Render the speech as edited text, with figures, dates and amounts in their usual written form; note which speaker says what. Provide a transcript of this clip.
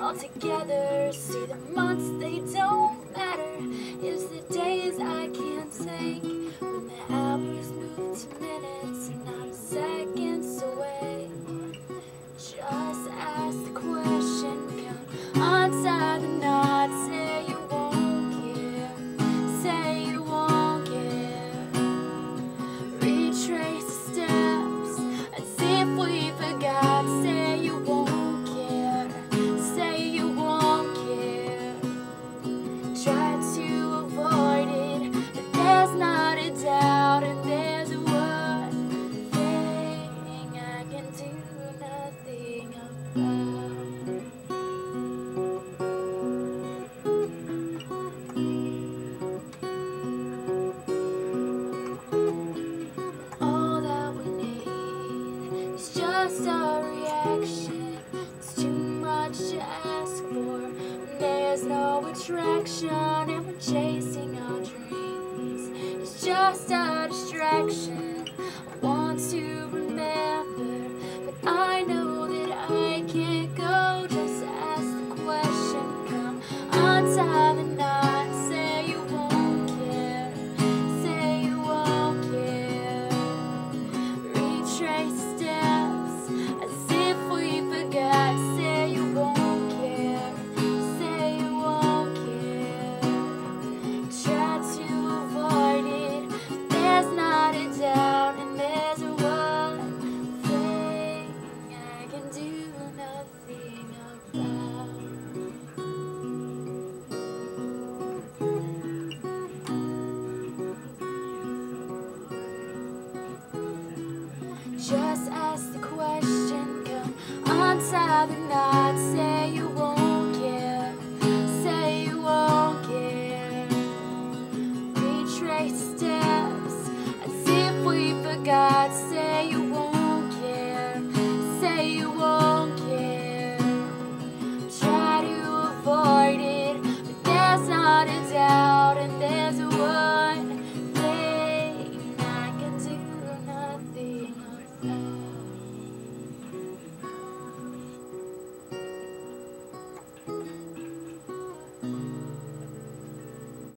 Speaker 1: all together. See, the months, they don't matter. It's the days I can't take, when the hours move to minutes and I'm seconds away. Just ask the question, come untie the knot, say you won't care, say you won't care. Retrace the steps as if we forgot, say you won't care, say you won't care. Try to avoid it, but there's not a doubt, and there's one thing I can do nothing about. All that we need is just a reaction. It's too much to ask for. There's no attraction, and we're chasing our dreams. It's just a distraction. I want to remember, but I know that I can't go. Just ask the question, come untie the knot, say you won't care, say you won't care. Retrace the steps as if we forgot, say you won't care, say you won't care. Try to avoid it, but there's not a doubt, and there's one thing I can do nothing about. Just ask the question, come untie the knot, say you